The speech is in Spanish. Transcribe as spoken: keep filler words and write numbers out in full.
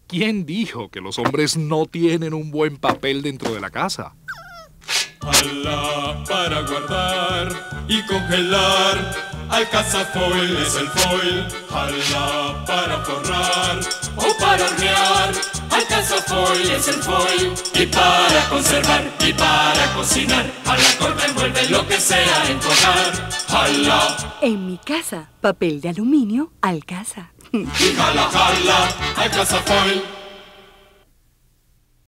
¿Quién dijo que los hombres no tienen un buen papel dentro de la casa? Jala para guardar y congelar, alcazafoil es el foil. Jala para forrar o para hornear, alcazafoil es el foil. Y para conservar y para cocinar, jala corta envuelve lo que sea en tu hogar. Jala. En mi casa, papel de aluminio Alcaza. Y jala, jala, alcazafoil.